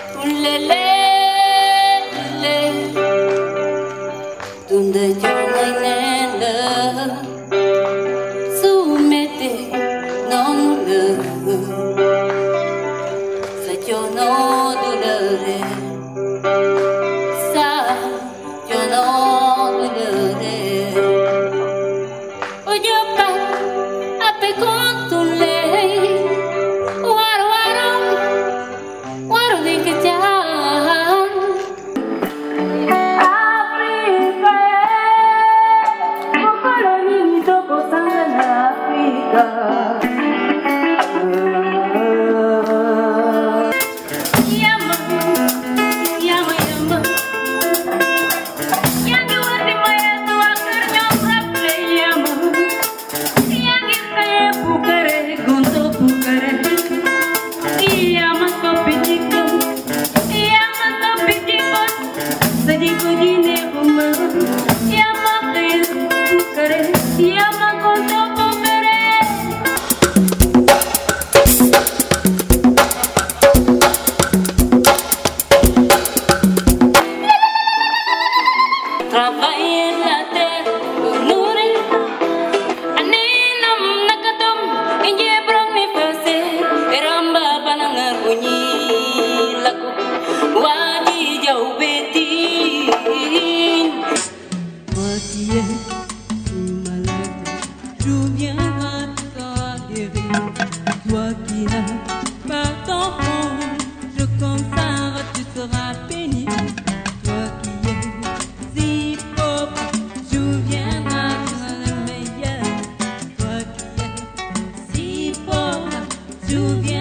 Ulele, donde yo no nenda, sumete non le, sa yo no dolore, sa yo no dolore. Oye pa, ape con tu ley, waro waro, waro di que ya. Travailler la terre pour nourrir. Aninam nakatum inje brong ni fase eramba banangar bunyi lagu wadi jauh betin. Toi qui es si malade, d'où viendras ta guérir? Toi qui n'as pas d'enfant, je consacre, tu seras béni. Toi qui es si pauvre, d'où viendras le meilleur? Toi qui es si pauvre, d'où viendras